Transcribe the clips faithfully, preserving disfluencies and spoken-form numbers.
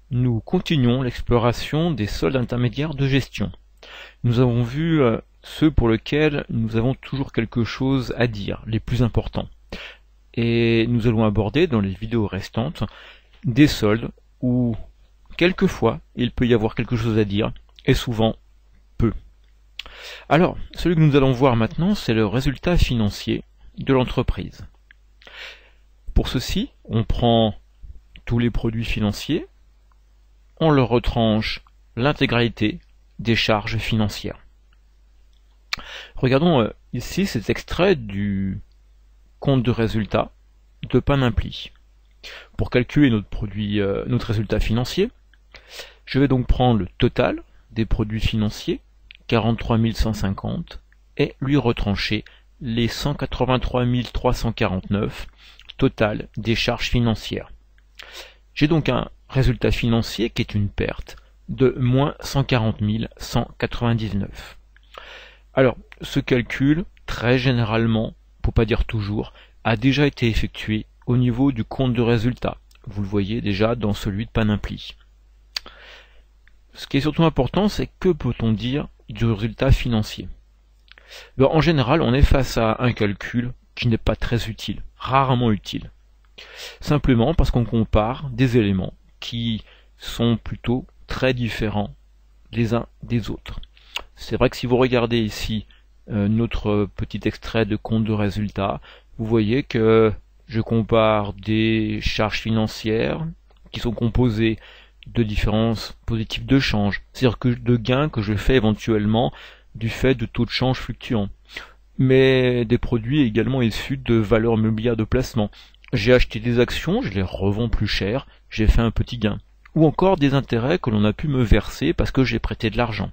Nous continuons l'exploration des soldes intermédiaires de gestion. Nous avons vu euh, ceux pour lesquels nous avons toujours quelque chose à dire, les plus importants. Et nous allons aborder dans les vidéos restantes des soldes où quelquefois il peut y avoir quelque chose à dire, et souvent peu. Alors, celui que nous allons voir maintenant, c'est le résultat financier de l'entreprise. Pour ceci, on prend tous les produits financiers, on leur retranche l'intégralité des charges financières. Regardons euh, ici cet extrait du compte de résultat de Panimpli. Pour calculer notre produit, euh, notre résultat financier, je vais donc prendre le total des produits financiers, quarante-trois mille cent cinquante, et lui retrancher les cent quatre-vingt-trois mille trois cent quarante-neuf total des charges financières. J'ai donc un résultat financier qui est une perte de moins cent quarante mille cent quatre-vingt-dix-neuf. Alors, ce calcul, très généralement, pour pas dire toujours, a déjà été effectué au niveau du compte de résultat. Vous le voyez déjà dans celui de Panimpli. Ce qui est surtout important, c'est que peut-on dire du résultat financier? Ben, en général, on est face à un calcul qui n'est pas très utile, rarement utile. Simplement parce qu'on compare des éléments qui sont plutôt très différents les uns des autres. C'est vrai que si vous regardez ici euh, notre petit extrait de compte de résultat, vous voyez que je compare des charges financières qui sont composées de différences positives de change, c'est-à-dire que de gains que je fais éventuellement du fait de taux de change fluctuants, mais des produits également issus de valeurs mobilières de placement. J'ai acheté des actions, je les revends plus cher, j'ai fait un petit gain. Ou encore des intérêts que l'on a pu me verser parce que j'ai prêté de l'argent.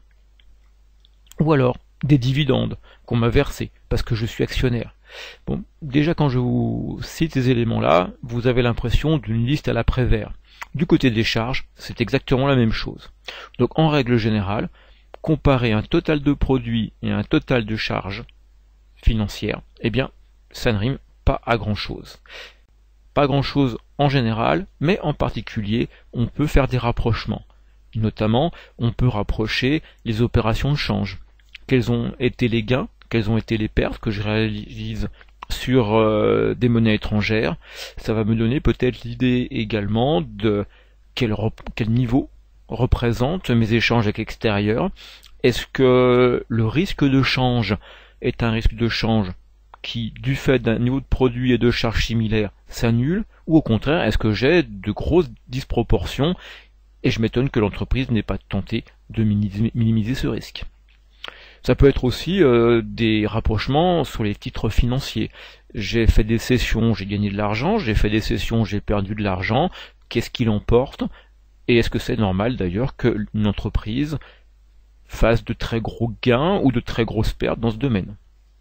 Ou alors des dividendes qu'on m'a versés parce que je suis actionnaire. Bon, déjà quand je vous cite ces éléments-là, vous avez l'impression d'une liste à la Prévert. Du côté des charges, c'est exactement la même chose. Donc en règle générale, comparer un total de produits et un total de charges financières, eh bien, ça ne rime pas à grand-chose. Pas grand-chose en général, mais en particulier, on peut faire des rapprochements. Notamment, on peut rapprocher les opérations de change. Quels ont été les gains, quelles ont été les pertes que je réalise sur euh, des monnaies étrangères. Ça va me donner peut-être l'idée également de quel, quel niveau représentent mes échanges avec l'extérieur. Est-ce que le risque de change est un risque de change qui, du fait d'un niveau de produit et de charges similaires, s'annule, ou au contraire, est-ce que j'ai de grosses disproportions, et je m'étonne que l'entreprise n'ait pas tenté de minimiser ce risque. Ça peut être aussi euh, des rapprochements sur les titres financiers. J'ai fait des cessions, j'ai gagné de l'argent, j'ai fait des cessions, j'ai perdu de l'argent, qu'est-ce qu'il emporte? Et est-ce que c'est normal d'ailleurs qu'une entreprise fasse de très gros gains ou de très grosses pertes dans ce domaine?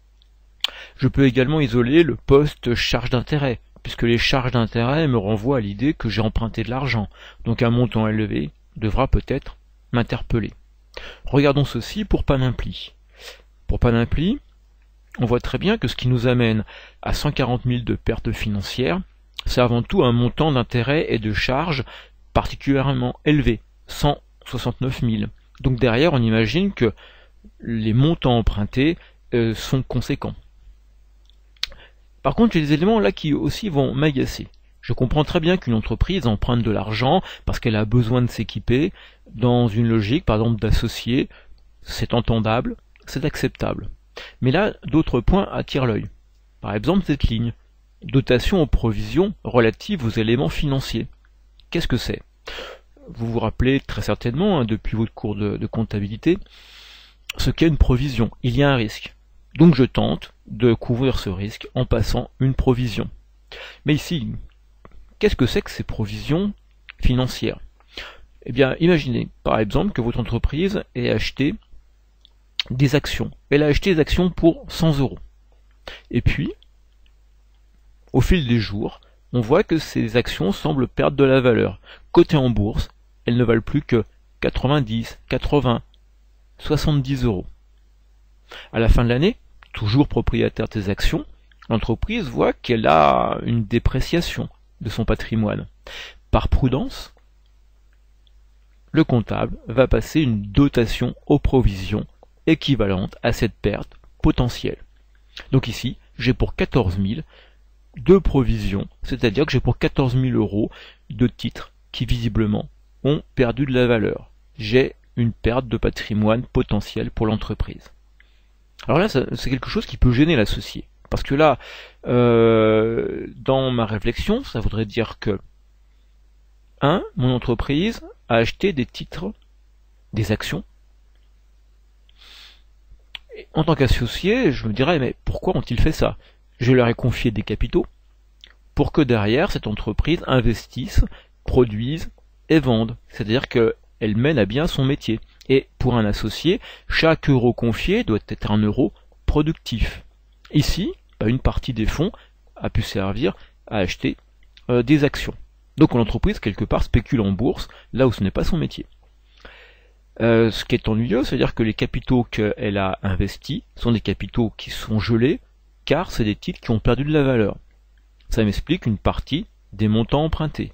Je peux également isoler le poste charge d'intérêt, puisque les charges d'intérêt me renvoient à l'idée que j'ai emprunté de l'argent, donc un montant élevé devra peut-être m'interpeller. Regardons ceci pour Panimpli. Pour Panimpli, on voit très bien que ce qui nous amène à cent quarante mille de pertes financières, c'est avant tout un montant d'intérêt et de charges particulièrement élevé, cent soixante-neuf mille. Donc derrière, on imagine que les montants empruntés euh, sont conséquents. Par contre, j'ai des éléments là qui aussi vont m'agacer. Je comprends très bien qu'une entreprise emprunte de l'argent parce qu'elle a besoin de s'équiper dans une logique, par exemple, d'associer. C'est entendable, c'est acceptable. Mais là, d'autres points attirent l'œil. Par exemple, cette ligne. Dotation aux provisions relatives aux éléments financiers. Qu'est-ce que c'est? Vous vous rappelez très certainement, hein, depuis votre cours de, de comptabilité, ce qu'est une provision. Il y a un risque. Donc je tente de couvrir ce risque en passant une provision. Mais ici, qu'est-ce que c'est que ces provisions financières? Eh bien, imaginez par exemple que votre entreprise ait acheté des actions. Elle a acheté des actions pour cent euros. Et puis, au fil des jours, on voit que ces actions semblent perdre de la valeur. Cotées en bourse, elles ne valent plus que quatre-vingt-dix, quatre-vingts, soixante-dix euros. À la fin de l'année, toujours propriétaire des actions, l'entreprise voit qu'elle a une dépréciation de son patrimoine. Par prudence, le comptable va passer une dotation aux provisions équivalente à cette perte potentielle. Donc ici, j'ai pour quatorze mille de provisions, c'est-à-dire que j'ai pour quatorze mille euros de titres qui visiblement ont perdu de la valeur. J'ai une perte de patrimoine potentiel pour l'entreprise. Alors là, c'est quelque chose qui peut gêner l'associé. Parce que là, euh, dans ma réflexion, ça voudrait dire que un, mon entreprise a acheté des titres, des actions. Et en tant qu'associé, je me dirais, mais pourquoi ont-ils fait ça? Je leur ai confié des capitaux pour que derrière, cette entreprise investisse, produise et vende. C'est-à-dire qu'elle mène à bien son métier. Et pour un associé, chaque euro confié doit être un euro productif. Ici, une partie des fonds a pu servir à acheter euh, des actions. Donc l'entreprise, quelque part, spécule en bourse, là où ce n'est pas son métier. Euh, ce qui est ennuyeux, c'est-à-dire que les capitaux qu'elle a investis sont des capitaux qui sont gelés, car c'est des titres qui ont perdu de la valeur. Ça m'explique une partie des montants empruntés.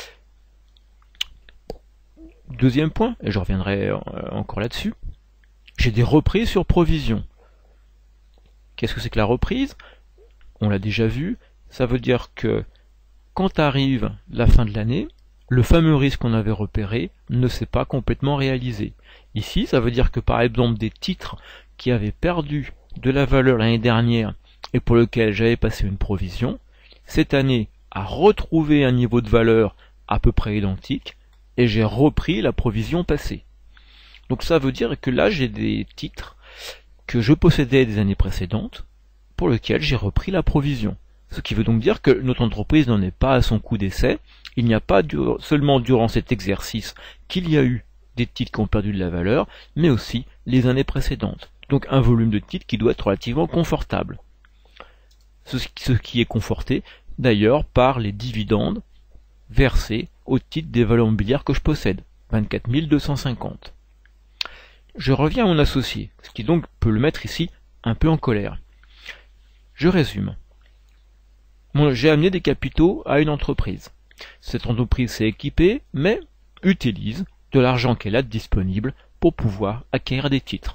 Deuxième point, et je reviendrai euh, encore là-dessus, j'ai des reprises sur provision. Qu'est-ce que c'est que la reprise? On l'a déjà vu, ça veut dire que quand arrive la fin de l'année, le fameux risque qu'on avait repéré ne s'est pas complètement réalisé. Ici, ça veut dire que par exemple des titres qui avaient perdu de la valeur l'année dernière et pour lesquels j'avais passé une provision, cette année a retrouvé un niveau de valeur à peu près identique et j'ai repris la provision passée. Donc ça veut dire que là j'ai des titres que je possédais des années précédentes pour lesquels j'ai repris la provision. Ce qui veut donc dire que notre entreprise n'en est pas à son coup d'essai. Il n'y a pas seulement durant cet exercice qu'il y a eu des titres qui ont perdu de la valeur, mais aussi les années précédentes. Donc un volume de titres qui doit être relativement confortable. Ce qui est conforté d'ailleurs par les dividendes versés au titre des valeurs mobilières que je possède, vingt-quatre mille deux cent cinquante. Je reviens à mon associé, ce qui donc peut le mettre ici un peu en colère. Je résume. J'ai amené des capitaux à une entreprise. Cette entreprise s'est équipée, mais utilise de l'argent qu'elle a disponible pour pouvoir acquérir des titres.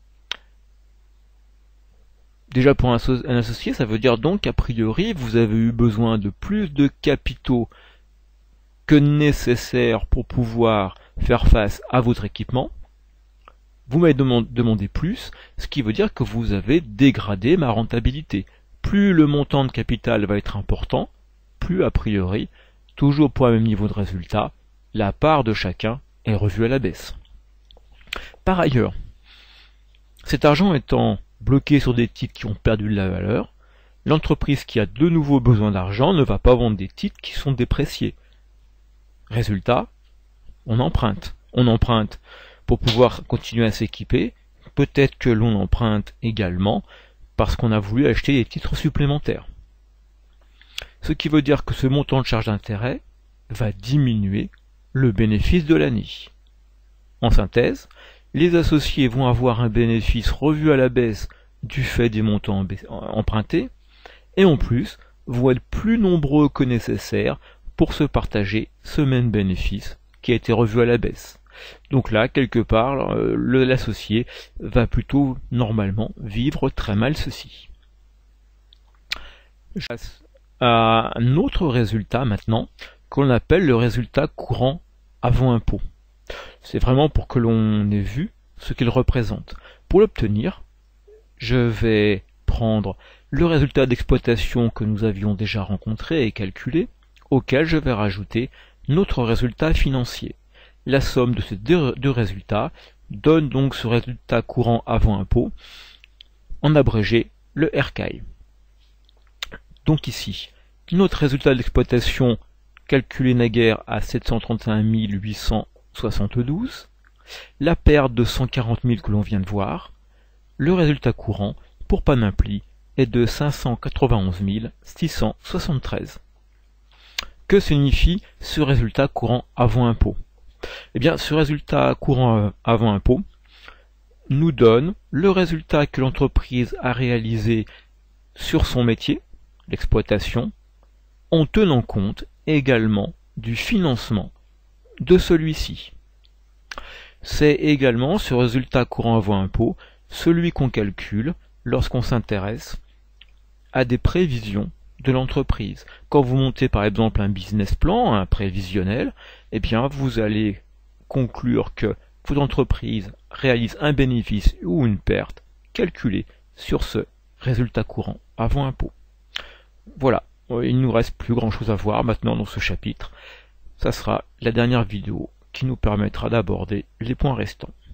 Déjà pour un associé, ça veut dire donc qu'a priori, vous avez eu besoin de plus de capitaux que nécessaire pour pouvoir faire face à votre équipement. Vous m'avez demandé plus, ce qui veut dire que vous avez dégradé ma rentabilité. Plus le montant de capital va être important, plus a priori, toujours pour un même niveau de résultat, la part de chacun est revue à la baisse. Par ailleurs, cet argent étant bloqué sur des titres qui ont perdu de la valeur, l'entreprise qui a de nouveau besoin d'argent ne va pas vendre des titres qui sont dépréciés. Résultat, on emprunte. On emprunte pour pouvoir continuer à s'équiper, peut-être que l'on emprunte également parce qu'on a voulu acheter des titres supplémentaires. Ce qui veut dire que ce montant de charge d'intérêt va diminuer le bénéfice de l'année. En synthèse, les associés vont avoir un bénéfice revu à la baisse du fait des montants empruntés, et en plus vont être plus nombreux que nécessaire pour se partager ce même bénéfice qui a été revu à la baisse. Donc là, quelque part, l'associé va plutôt normalement vivre très mal ceci. Je passe à un autre résultat maintenant, qu'on appelle le résultat courant avant impôt. C'est vraiment pour que l'on ait vu ce qu'il représente. Pour l'obtenir, je vais prendre le résultat d'exploitation que nous avions déjà rencontré et calculé, auquel je vais rajouter notre résultat financier. La somme de ces deux, deux résultats donne donc ce résultat courant avant impôt, en abrégé le R C A I. Donc ici, notre résultat d'exploitation calculé naguère à sept cent trente et un mille huit cent soixante-douze, la perte de cent quarante mille que l'on vient de voir, le résultat courant pour Panampli est de cinq cent quatre-vingt-onze mille six cent soixante-treize. Que signifie ce résultat courant avant impôt? Eh bien, ce résultat courant avant impôt nous donne le résultat que l'entreprise a réalisé sur son métier, l'exploitation, en tenant compte également du financement de celui-ci. C'est également ce résultat courant avant impôt, celui qu'on calcule lorsqu'on s'intéresse à des prévisions de l'entreprise. Quand vous montez par exemple un business plan, un prévisionnel, eh bien vous allez conclure que votre entreprise réalise un bénéfice ou une perte calculé sur ce résultat courant avant impôt. Voilà, il ne nous reste plus grand chose à voir maintenant dans ce chapitre. Ça sera la dernière vidéo qui nous permettra d'aborder les points restants.